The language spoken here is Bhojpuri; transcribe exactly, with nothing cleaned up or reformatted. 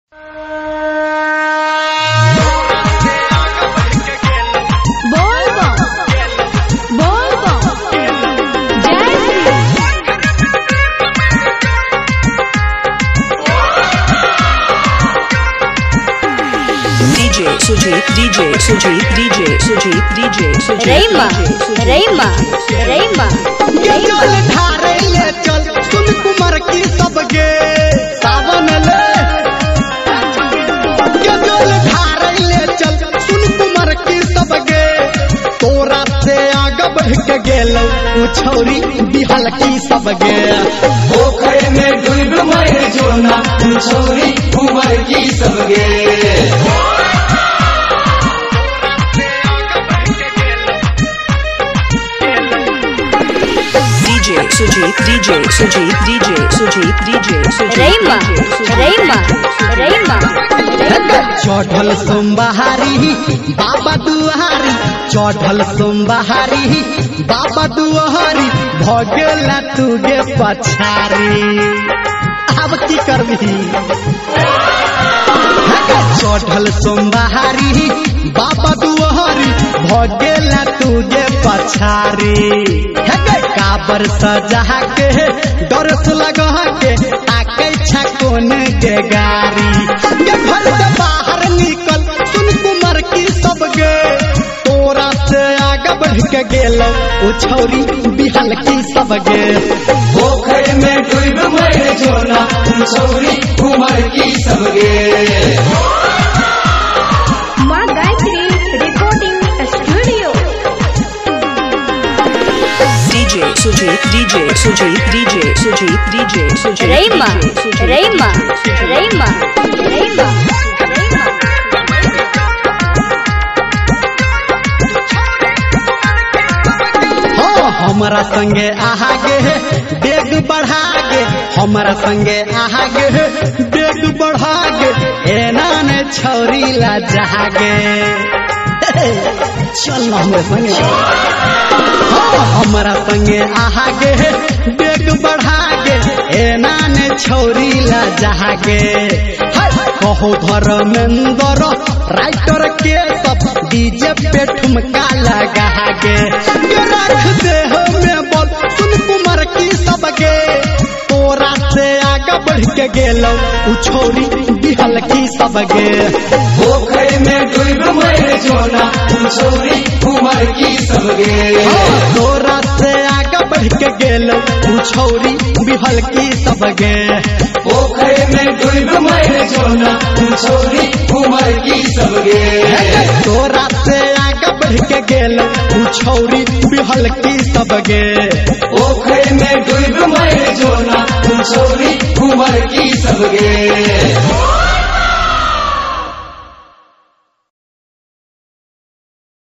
Sujit D J Sujit D J Sujit D J Sujit Rayma Rayma Rayma चल धारे ले चल सुन कुमार की सबगे सावन ले चल धारे ले चल सुन कुमार की सबगे तोरा से आगे बढ़ के गेलो उ छौरी बिहल की सबगे पोखर में डूब मर जोना उ छौरी कुमार की सबगे Sujit D J Sujit D J Sujit D J Sujit Rayma Rayma Rayma चढ़ल सोमवारी बाबा दुआरी चढ़ल सोमवारी बाबा दुआरी भगेला तुगे पछारी अब की करबी चढ़ल सोमवारी बाबा दुआरी भगेला तुगे पछारी काबर सजा के डरस लगा के आके छकोन के गारी के घर से बाहर निकल सुन कुमार की सबगे तोरा से आगे बढ़ के गेलो उ छौरी बिहल की सबगे पोखर में डूब मर जोना उ छौरी कुमार की सबगे मां Gayatri recording studio Sujit D J Sujit D J Sujit D J Sujit Rayma Rayma Rayma Rayma हमारा संगे आहागे डेग बढ़ागे हमारा संगे आहागे डेग बढ़ागे एना ने छौरी ला जहागे चल ना हमारे संगे हमारा संगे आहागे डेग बढ़ागे एना ने छौरी ला जहागे कहो धर्मेंद्र राइटर के सब डीजे पे ठुमका लगागे रख दे हमें बोल सुन कुमार की सबगे तोरा से आगे बढ़ के गेलो उ छौरी बिहल की सबगे पोखर में डूब मर जोना उ छौरी कुमार की सबगे तोरा से आगे बढ़ के गेलो उ छौरी बिहल की सबगे पोखर में डूब मर जोना उ छौरी कुमार की सबगे तोरा से आगे बढ़ के गेलो उ छौरी बिहल की सबगे पोखर में डूब मर जोना उ छौरी कुमार की सबगे।